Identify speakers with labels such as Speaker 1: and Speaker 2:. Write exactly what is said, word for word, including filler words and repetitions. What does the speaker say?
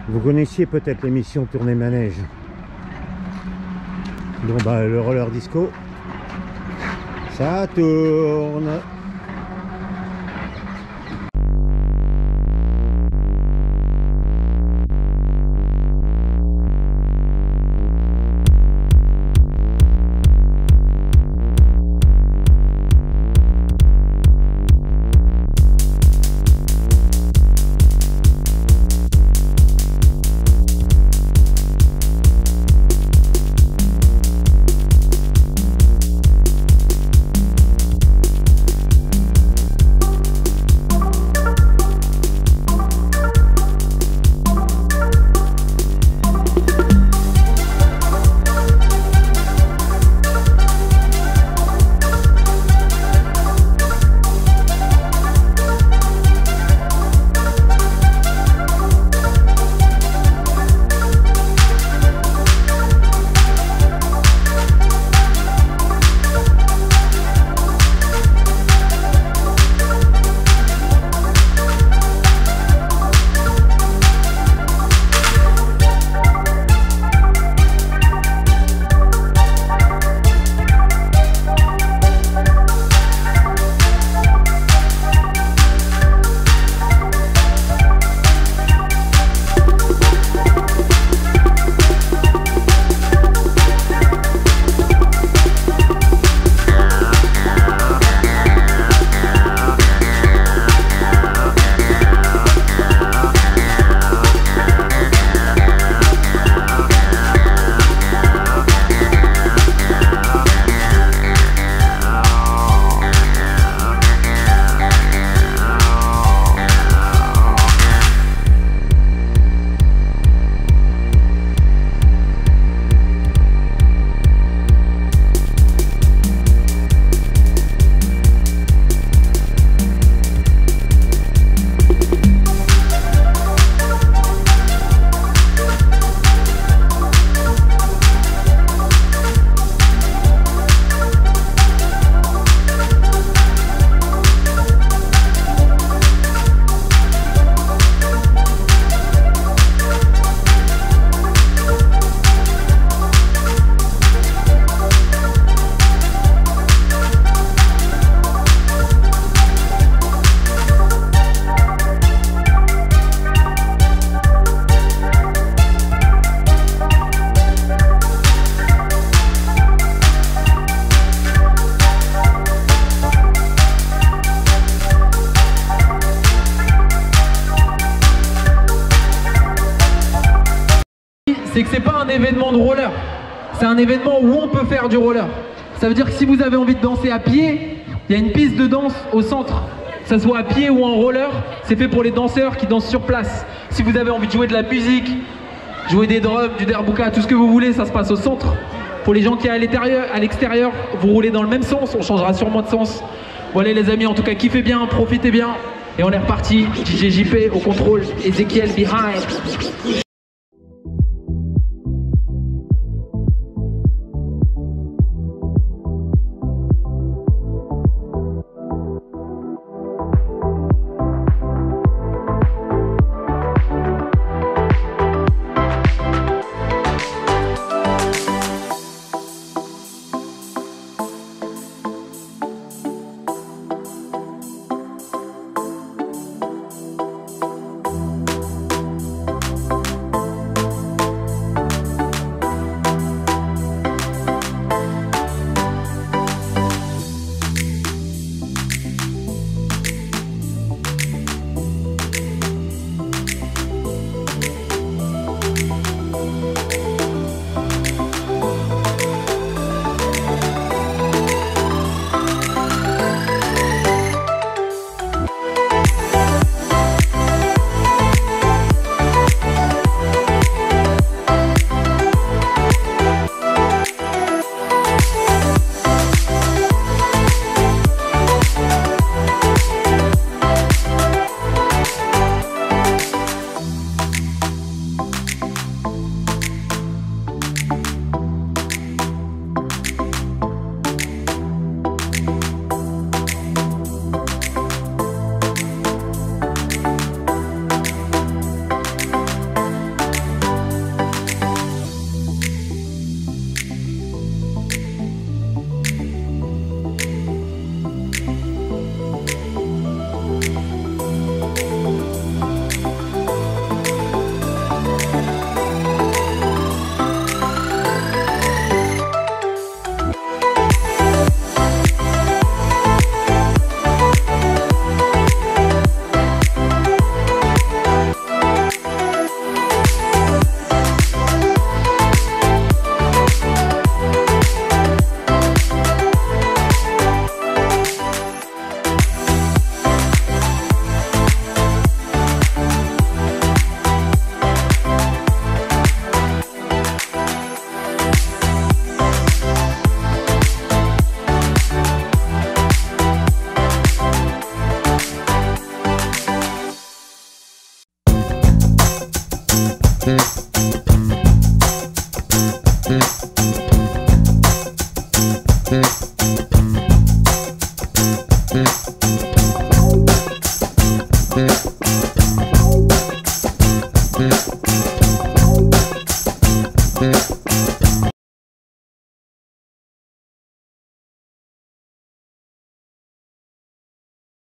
Speaker 1: Vous connaissiez peut-être l'émission Tournée Manège. Bon bah le roller disco, ça tourne.
Speaker 2: C'est que c'est pas un événement de roller, c'est un événement où on peut faire du roller. Ça veut dire que si vous avez envie de danser à pied, il y a une piste de danse au centre. Que ça soit à pied ou en roller, c'est fait pour les danseurs qui dansent sur place. Si vous avez envie de jouer de la musique, jouer des drums, du derbuka, tout ce que vous voulez, ça se passe au centre. Pour les gens qui sont à l'intérieur, à l'extérieur, vous roulez dans le même sens, on changera sûrement de sens. Voilà les amis, en tout cas kiffez bien, profitez bien. Et on est reparti, D J J P au contrôle, Ezekiel behind.
Speaker 1: Yeah.